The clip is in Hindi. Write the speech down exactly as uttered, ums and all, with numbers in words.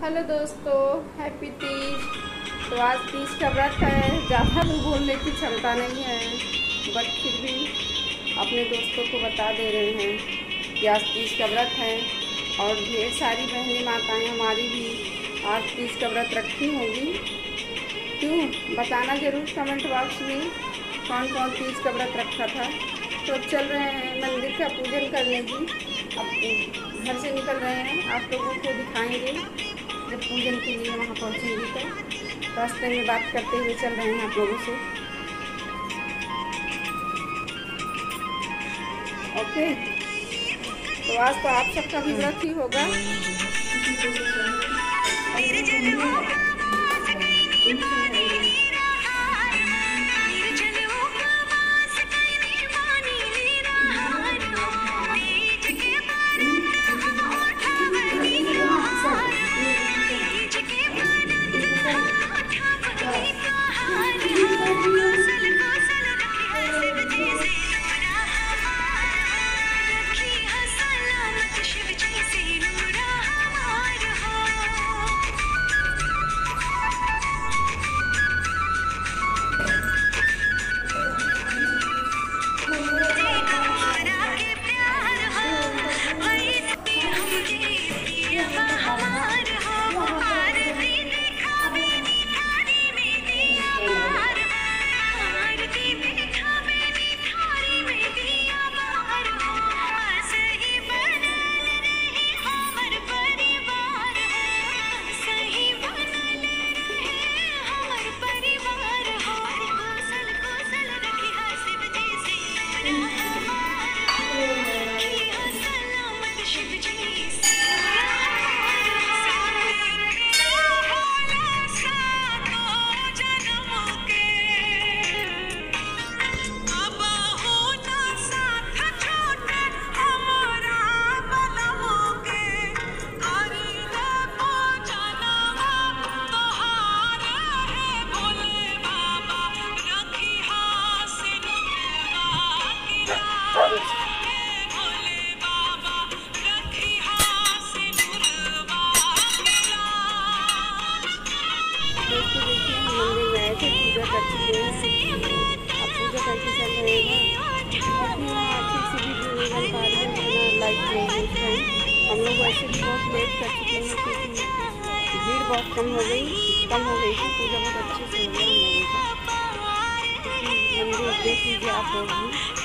हेलो दोस्तों, हैप्पी तीज। तो आज तीज का व्रत है। ज़्यादा तो बोलने की क्षमता नहीं है, बट फिर भी अपने दोस्तों को बता दे रहे हैं कि आज तीज का व्रत है। और ढेर सारी बहनें माताएं हमारी भी आज तीज का व्रत रखी होंगी। क्यों, बताना ज़रूर कमेंट बॉक्स में कौन कौन तीज का व्रत रखा था। तो चल रहे हैं मंदिर का पूजन करने की। अब घर से निकल रहे हैं, आप लोगों को दिखाएंगे जब पूजन के लिए वहाँ पहुँचेंगे। तो रास्ते में बात करते हुए चल रहे हैं आप लोगों से। ओके, तो आज तो आप सबका भी व्रत ही होगा। दोस्तों देखिए, हम मंदिर में आए थे, पूजा कर चुके हैं। अब पूजा करके चल रहे हैं। अपनी वहाँ अच्छी सी वीडियो नहीं बन पा रही है, बिना लाइट के हम लोग वैसे भी बहुत लेट कर चुके हैं क्योंकि भीड़ बहुत कम हो गई कम हो गई थी। पूजा बहुत अच्छे से हो गया हम लोगों का। मंदिर देख लीजिए आप लोग भी।